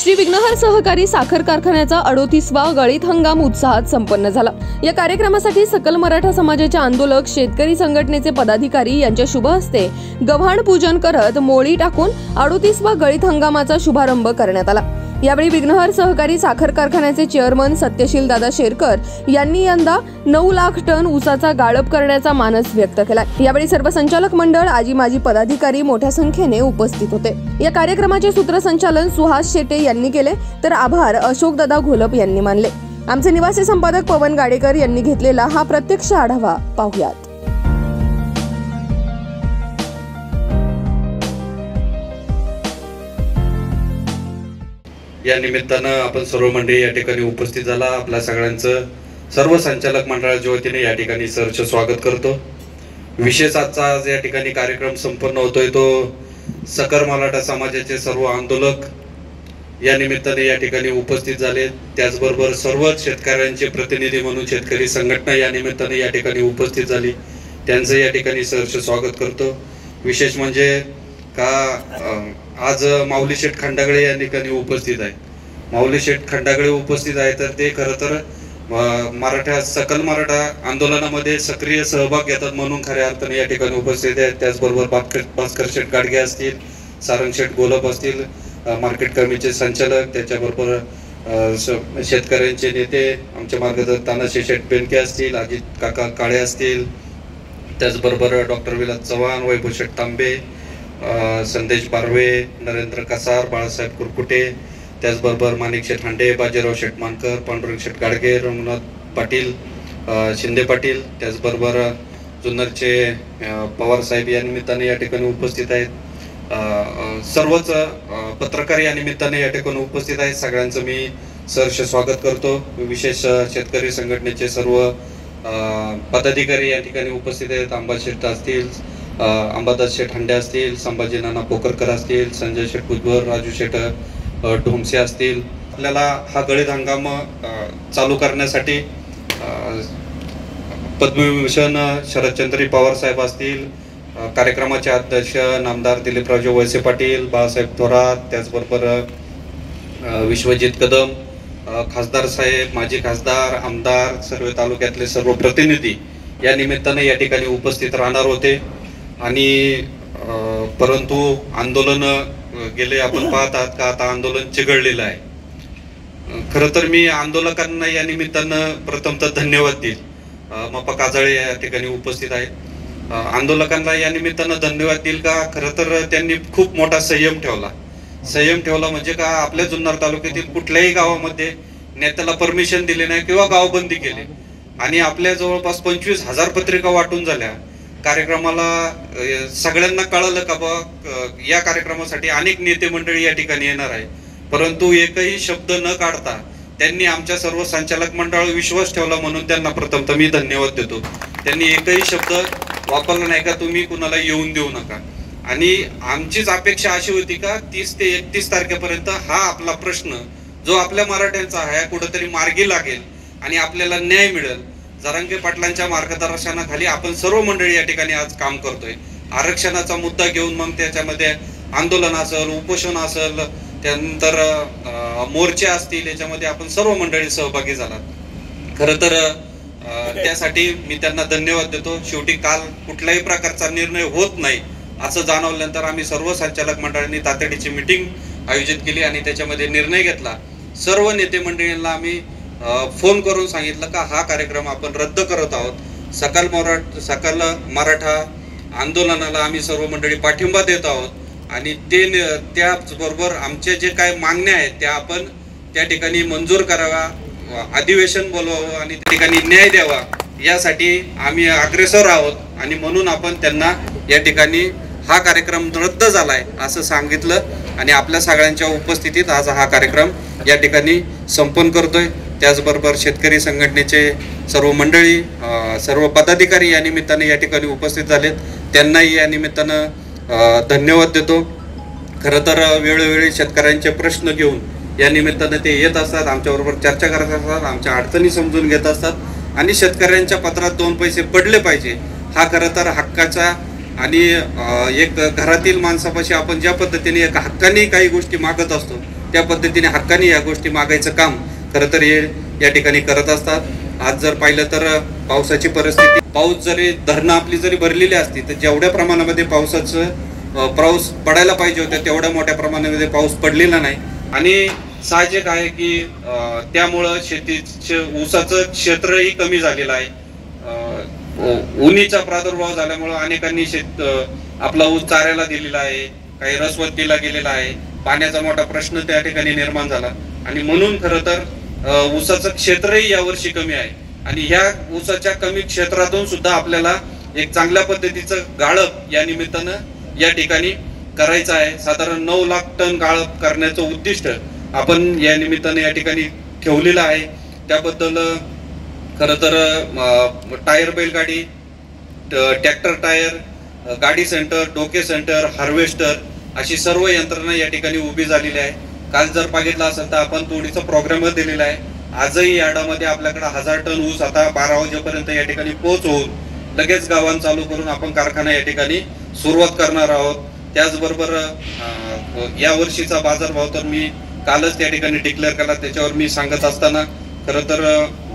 श्री विघ्नहर सहकारी साखर कारखान्याचा 38वा गळीत हंगाम उत्साहात संपन्न झाला। या कार्यक्रमासाठी सकल मराठा समाजाचे आंदोलक, शेतकरी संघटनेचे पदाधिकारी यांच्या शुभ हस्ते गव्हाण पूजन करत मोळी टाकून 38वा गळीत हंगामाचा शुभारंभ करण्यात आला। यावेळी विघ्नहर सहकारी साखर कारखान्याचे चेअरमन सत्यशील दादा शेरकर यांनी यंदा 9 लाख टन ऊसाचा गाळप करण्याचा मानस व्यक्त केला। यावेळी सर्व संचालक मंडळ, आजी माजी पदाधिकारी मोठ्या संख्येने उपस्थित होते। या कार्यक्रमाचे सूत्रसंचालन सुहास शेटे यांनी केले, तर आभार अशोक दादा घोलप यांनी मानले। आमचे निवासी संपादक पवन गाडेकर यांनी घेतलेला हा प्रत्यक्ष आढावा पाहूयात। या निमित्तानं आपण सर्व मंडळी या ठिकाणी उपस्थित झाला। आपल्या सगळ्यांचं सर्व संचालक मंडळाच्या वतीने या ठिकाणी सहर्ष स्वागत करतो। विशेष आजचा आज या ठिकाणी कार्यक्रम संपन्न होतोय तो सकल मराठा समाजाचे सर्व आंदोलक या निमित्ताने या ठिकाणी उपस्थित झाले। त्याचबरोबर सर्व शेतकऱ्यांचे प्रतिनिधी म्हणून शेतकरी संघटना या निमित्ताने या ठिकाणी उपस्थित झाली, त्यांचं या ठिकाणी सहर्ष स्वागत करतो। विशेष म्हणजे का आज माऊली शेठ खंडागळे या ठिकाणी उपस्थित आहे। माऊली शेठ खंडागळे उपस्थित आहे तर ते खरं तर सकल मराठा आंदोलनामध्ये सक्रिय सहभाग घेतात म्हणून खऱ्या अर्थाने या ठिकाणी उपस्थित आहेत। त्याचबरोबर भास्कर शेठ गाडगे असतील, सारंग शेठ गोलप असतील, मार्केट कमिटीचे संचालक, त्याच्याबरोबर शेतकऱ्यांचे नेते आमचे मार्गदर्शक तानाजी शेठ बेनके असतील, अजित काका काळे असतील, त्याचबरोबर डॉक्टर विलास चव्हाण, वैभव शेठ तांबे, संदेश बारवे, नरेंद्र कसार, बाळासाहेब कुरकुटे, त्याचबरोबर माणिक शेठ हांडे, बाजीराव शेठ मानकर, पांडुरंग शेठ गाडगे, रघुनाथ पाटील, शिंदे पाटील, त्याचबरोबर जुन्नरचे पवार साहेब या निमित्ताने या ठिकाणी उपस्थित आहेत। सर्वच पत्रकार या निमित्ताने या ठिकाणी उपस्थित आहेत। सगळ्यांचं मी सहर्ष स्वागत करतो। विशेष शेतकरी संघटनेचे सर्व पदाधिकारी या ठिकाणी उपस्थित आहेत। अंबा शेठ असतील, अंबादास शेठ हांडे असतील, संभाजी नाना पोकरकर असतील, संजय शेठ भुजबळ, राजू शेठ ढोमसे असतील। आपल्याला हा गळीत हंगाम चालू करण्यासाठी पद्मविभूषण शरदचंद्र पवार साहेब असतील, कार्यक्रमाचे अध्यक्ष नामदार दिलीपरावजी वळसे पाटील, बाळासाहेब थोरात, त्याचबरोबर विश्वजित कदम, खासदार साहेब, माजी खासदार, आमदार, सर्व तालुक्यातले सर्व प्रतिनिधी या निमित्ताने या ठिकाणी उपस्थित राहणार होते। आणि परंतु आंदोलन गेले आपण पाहतात का आता आंदोलन चिघळलेलं आहे। खरं तर मी आंदोलकांना या निमित्तानं प्रथमतः धन्यवाद देईल। मप्पा काजळे या ठिकाणी उपस्थित आहेत। आंदोलकांना या निमित्तानं धन्यवाद देईल का खरं तर त्यांनी खूप मोठा संयम ठेवला म्हणजे का आपल्या जुन्नर तालुक्यातील कुठल्याही गावामध्ये नेत्याला परमिशन दिले नाही किंवा गावबंदी केली आणि आपल्या जवळपास 25,000 पत्रिका वाटून झाल्या। कार्यक्रमाला सगळ्यांना कळलं का बा या कार्यक्रमासाठी अनेक नेते मंडळी या ठिकाणी येणार आहे, परंतु एकही शब्द न काढता त्यांनी आमच्या सर्व संचालक मंडळावर विश्वास ठेवला म्हणून त्यांना प्रथमतः मी धन्यवाद देतो। त्यांनी एकही शब्द वापरला नाही का तुम्ही कुणाला येऊन देऊ नका। आणि आमचीच अपेक्षा अशी होती का 30 ते 31 तारखेपर्यंत हा आपला प्रश्न जो आपल्या मराठ्यांचा आहे कुठेतरी मार्गी लागेल आणि आपल्याला न्याय मिळेल। जरांगे पाटलांच्या मार्गदर्शनाखाली आपण सर्व मंडळी या ठिकाणी आज काम करतोय। आरक्षणाचा मुद्दा घेऊन मग त्याच्यामध्ये आंदोलन असेल, उपोषण असेल, त्यानंतर मोर्चे असतील, याच्यामध्ये आपण सर्व मंडळी सहभागी झालात। खरं तर त्यासाठी मी त्यांना धन्यवाद देतो। शेवटी काल कुठल्याही प्रकारचा निर्णय होत नाही असं जाणवल्यानंतर आम्ही सर्व संचालक मंडळांनी तातडीची मीटिंग आयोजित केली आणि त्याच्यामध्ये निर्णय घेतला। सर्व नेते मंडळींना आम्ही फोन करून सांगितलं का हा कार्यक्रम आपण रद्द करत आहोत। सकल मराठा आंदोलनाला आम्ही सर्व मंडळी पाठिंबा देत आहोत आणि त्याचबरोबर आमचे जे काही मागण्या आहेत त्या आपण त्या ठिकाणी मंजूर कराव्या, अधिवेशन बोलवावं आणि त्या ठिकाणी न्याय द्यावा यासाठी आम्ही अग्रेसर आहोत आणि म्हणून आपण त्यांना या ठिकाणी हा कार्यक्रम रद्द झालाय असं सांगितलं आणि आपल्या सगळ्यांच्या उपस्थितीत आज हा कार्यक्रम या ठिकाणी संपन्न करतोय। त्याचबरोबर शेतकरी संघटनेचे सर्व मंडळी, सर्व पदाधिकारी या निमित्ताने या ठिकाणी उपस्थित झालेत, त्यांनाही या निमित्तानं धन्यवाद देतो। खरं तर वेळोवेळी शेतकऱ्यांचे प्रश्न घेऊन या निमित्तानं ते येत असतात, आमच्याबरोबर चर्चा करत असतात, आमच्या अडचणी समजून घेत असतात आणि शेतकऱ्यांच्या पत्रात 2 पैसे पडले पाहिजे हा खरं तर हक्काचा आणि एक घरातील माणसापाशी आपण ज्या पद्धतीने एक हक्काने काही गोष्टी मागत असतो त्या पद्धतीने हक्काने या गोष्टी मागायचं काम खरं तर हे या ठिकाणी करत असतात। आज जर पाहिलं तर पावसाची परिस्थिती, पाऊस जरी धरणं आपली जरी भरलेली असती तर जेवढ्या प्रमाणामध्ये पाऊस पडायला पाहिजे होता तेवढ्या मोठ्या प्रमाणामध्ये पाऊस पडलेला नाही आणि साहजिक आहे की त्यामुळं ऊसाचं क्षेत्रही कमी झालेलं आहे। उन्हीचा प्रादुर्भाव झाल्यामुळं अनेकांनी आपला ऊस चाऱ्याला दिलेला आहे, काही रसवंतीला गेलेला आहे, पाण्याचा मोठा प्रश्न त्या ठिकाणी निर्माण झाला आणि म्हणून खरं तर ऊसाचं क्षेत्रही यावर्षी कमी आहे आणि ह्या ऊसाच्या कमी क्षेत्रातून सुद्धा आपल्याला एक चांगल्या पद्धतीचं गाळप या निमित्तानं या ठिकाणी करायचं आहे। साधारण 9 लाख टन गाळप करण्याचं उद्दिष्ट आपण या निमित्ताने या ठिकाणी ठेवलेलं आहे। त्याबद्दल खरं तर टायर बैलगाडी, ट्रॅक्टर टायर, गाडी सेंटर, डोके सेंटर, हार्वेस्टर अशी सर्व यंत्रणा या ठिकाणी उभी झालेली आहे। काल जर बघितलं असेल तर आपण तोडीचा प्रोग्राम दिलेला आहे। आजही यार्डामध्ये आपल्याकडे 1000 टन ऊस आता 12 वाजेपर्यंत या ठिकाणी पोहोचवून लगेच गावांना चालू करून आपण कारखाना या ठिकाणी सुरुवात करणार आहोत। त्याचबरोबर या वर्षीचा बाजारभाव तर मी कालच त्या ठिकाणी डिक्लेअर केला, त्याच्यावर मी सांगत असताना खरं तर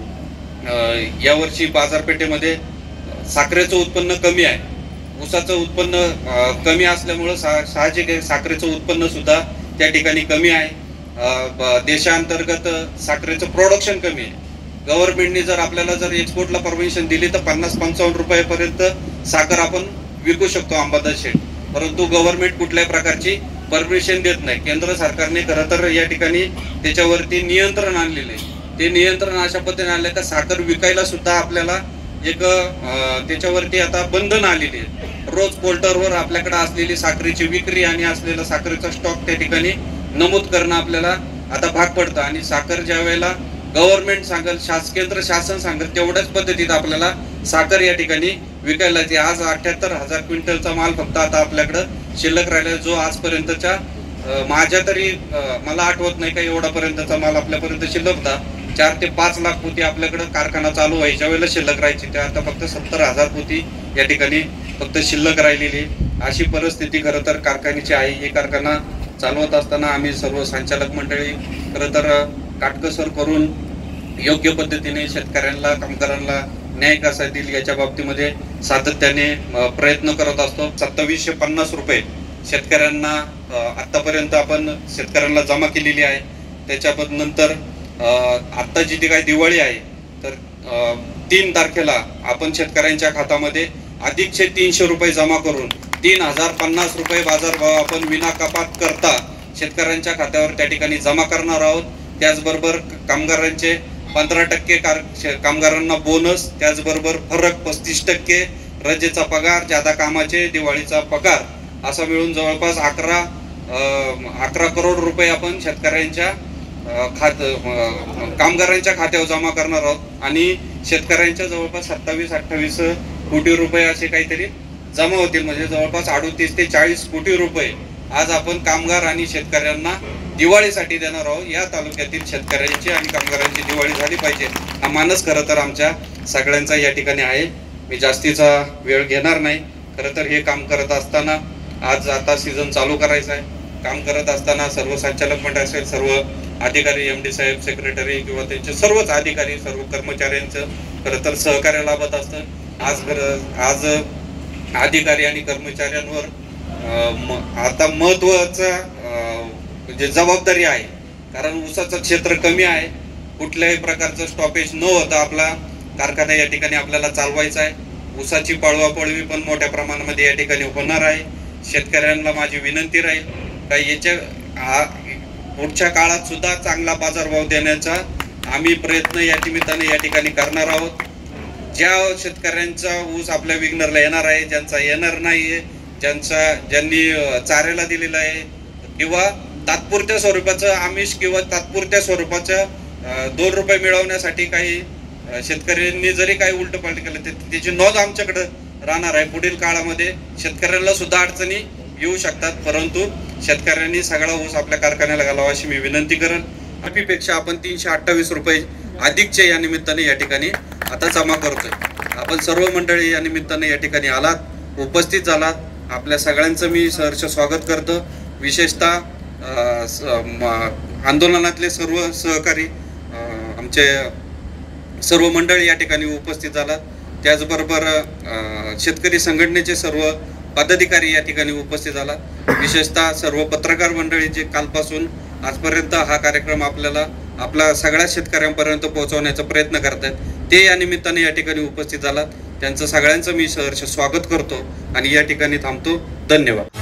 यावर्षी बाजारपेठेमध्ये साखरेचं उत्पन्न कमी आहे, ऊसाचं उत्पन्न कमी असल्यामुळं साहजिक आहे साखरेचं उत्पन्न सुद्धा त्या ठिकाणी कमी आहे। देशांतर्गत साखरेचं प्रोडक्शन कमी आहे। गव्हर्नमेंटने जर आपल्याला जर एक्सपोर्टला परमिशन दिली तर 50-55 रुपयापर्यंत साखर आपण विकू शकतो अंबादास शेठ, परंतु गव्हर्नमेंट कुठल्याही प्रकारची परमिशन देत नाही। केंद्र सरकारने खरं तर या ठिकाणी त्याच्यावरती नियंत्रण आणलेलं आहे। ते नियंत्रण अशा पद्धतीने आणलं का साखर विकायला सुद्धा आपल्याला एक त्याच्यावरती आता बंधन आलेली आहे। रोज पोर्टलवर आपल्याकडे असलेली साखरेची विक्री आणि असलेला साखरेचा स्टॉक त्या ठिकाणी नमूद करणं आपल्याला आता भाग पडतं आणि साखर ज्या वेळेला गव्हर्नमेंट सांगेल, केंद्र शासन सांगेल तेवढ्याच पद्धतीत आपल्याला साखर या ठिकाणी विकायला येते। आज 78,000 क्विंटलचा माल फक्त आता आपल्याकडे शिल्लक राहिला, जो आजपर्यंतच्या माझ्या तरी मला आठवत नाही का एवढा पर्यंतचा माल आपल्यापर्यंत शिल्लक होता। 4 ते 5 लाख पोती आपल्याकडे कारखाना चालू व्हायच्या वेळेला शिल्लक राहायची, ते आता फक्त 70,000 पोती या ठिकाणी फक्त शिल्लक राहिलेली अशी परिस्थिती खरं तर कारखान्याची आहे। हे कारखाना चालवत असताना आम्ही सर्व संचालक मंडळी खरं तर काटकसर करून योग्य पद्धतीने शेतकऱ्यांना, कामगारांना न्याय कसा देईल याच्या बाबतीमध्ये सातत्याने प्रयत्न करत असतो। 2750 रुपये शेतकऱ्यांना आतापर्यंत आपण शेतकऱ्यांना जमा केलेली आहे। त्याच्याबद्दल नंतर आता जी काही दिवाळी आहे तर 3 तारखेला आपण शेतकऱ्यांच्या खात्यामध्ये अधिकचे 300 रुपये जमा करून 3050 रुपये बाजारभाव आपण विना कपात करता शेतकऱ्यांच्या खात्यावर त्या ठिकाणी जमा करणार आहोत। त्याचबरोबर कामगारांचे 15% कामगारांना बोनस, त्याचबरोबर फरक 35% रजेचा पगार, जादा कामाचे दिवाळीचा पगार असा मिळून जवळपास 11 करोड रुपये आपण शेतकऱ्यांच्या कामगारांच्या खात्यावर जमा करणार आहोत आणि शेतकऱ्यांच्या जवळपास 27-28 कोटी रुपये असे काहीतरी जमा होतील, म्हणजे जवळपास 38 ते 40 कोटी रुपये आज आपण कामगार आणि शेतकऱ्यांना दिवाळीसाठी देणार आहोत। या तालुक्यातील शेतकऱ्यांची आणि कामगारांची दिवाळी झाली पाहिजे हा मानस खरं तर आमच्या सगळ्यांचा या ठिकाणी आहे। मी जास्तीचा वेळ घेणार नाही। खरं तर हे काम करत असताना आज आता सीझन चालू करायचा आहे, काम करत असताना सर्व संचालक मंडळ असेल, सर्व अधिकारी, MD साहेब, सेक्रेटरी किंवा त्यांचे सर्वच अधिकारी, सर्व कर्मचाऱ्यांचं खरं तर सहकार्य लाभत असतं। आज अधिकारी आणि कर्मचाऱ्यांवर आता महत्वाचा म्हणजे जबाबदारी आहे, कारण ऊसाचं क्षेत्र कमी आहे, कुठल्याही प्रकारचं स्टॉपेज न होता आपला कारखाना या ठिकाणी आपल्याला चालवायचा आहे। ऊसाची पळवापळवी पण मोठ्या प्रमाणामध्ये या ठिकाणी होणार आहे। शेतकऱ्यांना माझी विनंती राहील का याच्या पुढच्या काळात सुद्धा चांगला बाजारभाव देण्याचा आम्ही प्रयत्न या निमित्ताने या ठिकाणी करणार आहोत। ज्या शेतकऱ्यांचा ऊस आपल्या विग्नरला येणार आहे, ज्यांचा येणार नाहीये, ज्यांनी चाऱ्याला दिलेला आहे किंवा तात्पुरत्या स्वरूपाचं आमिष किंवा तात्पुरत्या स्वरूपाचं 2 रुपये मिळवण्यासाठी काही शेतकऱ्यांनी जरी काही उलटपालट केलं तर त्याची नोंद आमच्याकडे राहणार आहे। पुढील काळामध्ये शेतकऱ्यांना सुद्धा अडचणी येऊ शकतात, परंतु शेतकऱ्यांनी सगळा ऊस आपल्या कारखान्याला घालावा अशी मी विनंती करेन। पेक्षा आपण 328 रुपये अधिकचे या निमित्ताने या ठिकाणी आता जमा करतोय। आपण सर्व मंडळी या निमित्ताने या ठिकाणी आलात, उपस्थित झालात, आपल्या सगळ्यांचं मी सहर्ष स्वागत करतो। विशेषतः आंदोलनातले सर्व सहकारी आमचे सर्व मंडळी या ठिकाणी उपस्थित झालात. त्याचबरोबर शेतकरी संघटनेचे सर्व पदाधिकारी या ठिकाणी उपस्थित झाला. विशेषतः सर्व पत्रकार मंडळी जे कालपासून आजपर्यंत हा कार्यक्रम आपल्या सगळ्या शेतकऱ्यांपर्यंत पोहोचवण्याचा प्रयत्न करत आहेत, ते या निमित्ताने या ठिकाणी उपस्थित झालात. त्यांचं सगळ्यांचं मी सहर्ष स्वागत करतो आणि या ठिकाणी थांबतो. धन्यवाद.